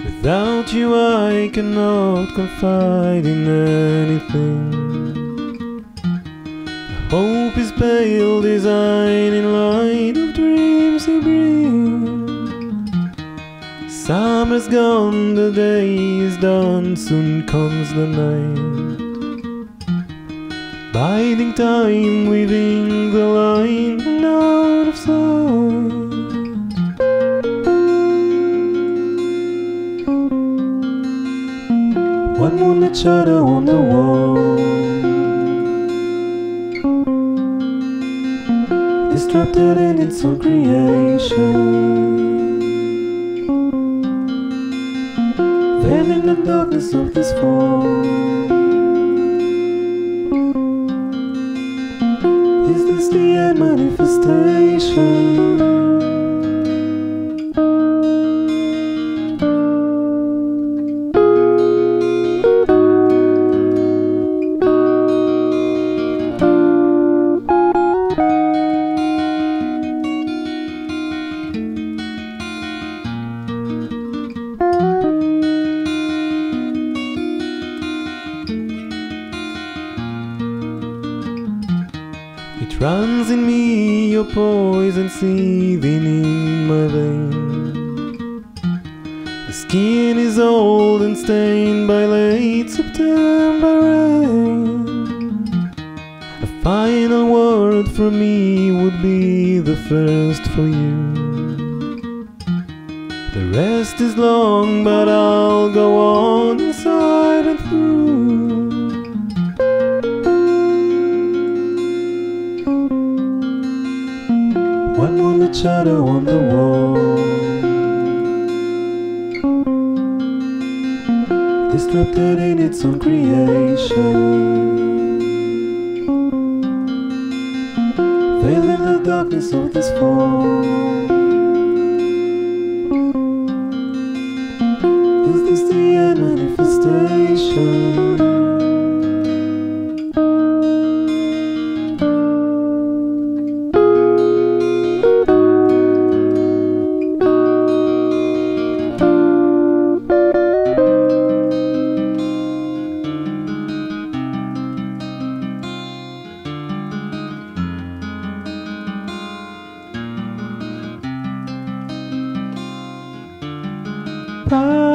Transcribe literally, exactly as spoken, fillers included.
Without you I cannot confide in anything. The hope is pale design in light of dreams you bring. Summer's gone, the day is done, soon comes the night. Biding time, weaving the line and out of sight. One moonlit shadow on the wall distracted in its own creation, veiled in the darkness of this fall. Is this the end manifestation? It runs in me, your poison seething in my vein. The skin is old and stained by late September rain. A final word from me would be the first for you. The rest is long, but I'll go on inside and through. One moonlit shadow on the wall, distracted in its own creation, veiled in the darkness of this fall. Is this the end manifestation? Bye.